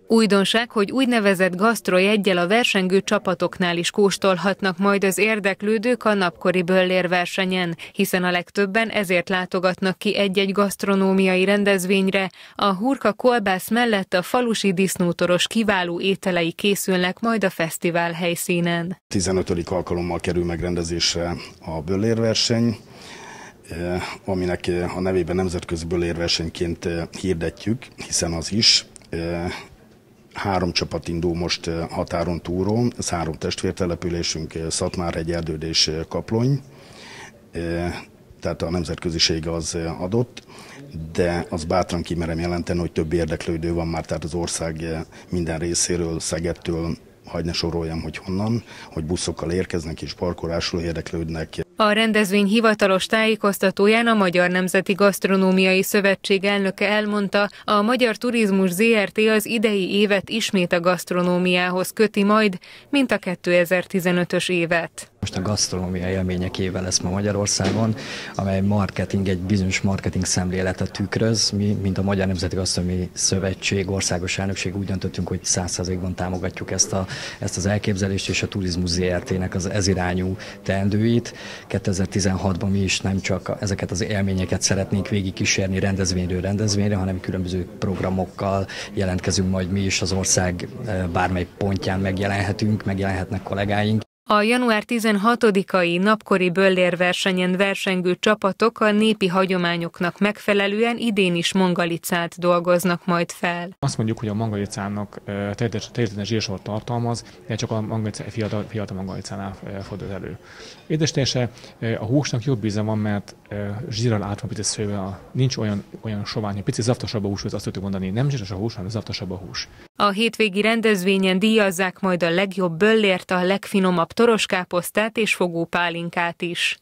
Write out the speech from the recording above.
Újdonság, hogy úgynevezett gasztrojeggyel a versengő csapatoknál is kóstolhatnak majd az érdeklődők a napkori böllérversenyen, hiszen a legtöbben ezért látogatnak ki egy-egy gasztronómiai rendezvényre. A hurka kolbász mellett a falusi disznótoros kiváló ételei készülnek majd a fesztivál helyszínen. 15. alkalommal kerül megrendezésre a böllérverseny, aminek a nevében nemzetközi böllérversenyként hirdetjük, hiszen az is. 3 csapat indul most határon túlról, ez 3 testvértelepülésünk, Szatmárhegy, Erdőd és Kaplony, tehát a nemzetköziség az adott, de az bátran kimerem jelenteni, hogy több érdeklődő van már, tehát az ország minden részéről, Szegedtől, hadd ne soroljam, hogy honnan, hogy buszokkal érkeznek és parkolásról érdeklődnek. A rendezvény hivatalos tájékoztatóján a Magyar Nemzeti Gasztronómiai Szövetség elnöke elmondta, a Magyar Turizmus Zrt. Az idei évet ismét a gasztronómiához köti majd, mint a 2015-ös évet. Most a gasztronómia élmények éve lesz ma Magyarországon, amely egy bizonyos marketing szemléletet tükröz. Mi, mint a Magyar Nemzeti Gasztronómiai Szövetség, országos elnökség úgy döntöttünk, hogy 100%-ban támogatjuk ezt az elképzelést és a Turizmus Zrt.-nek az ezirányú teendőit. 2016-ban mi is nem csak ezeket az élményeket szeretnénk végigkísérni rendezvényről rendezvényre, hanem különböző programokkal jelentkezünk majd mi is az ország bármely pontján megjelenhetnek kollégáink. A január 16-ai napkori böllérversenyen versengő csapatok a népi hagyományoknak megfelelően idén is mangalicát dolgoznak majd fel. Azt mondjuk, hogy a mangalicának természetesen zsírsavart tartalmaz, de csak a fiatal mangalicánál fordul elő. Édesítése a húsnak jobb íze van, mert zsírral át van picit szőve, nincs olyan sovány, hogy picit zaftosabb a hús, azt tudjuk mondani, nem zsíros a hús, hanem zaftosabb a hús. A hétvégi rendezvényen díjazzák majd a legjobb böllért, a legfinomabb toroskáposztát és fogópálinkát is.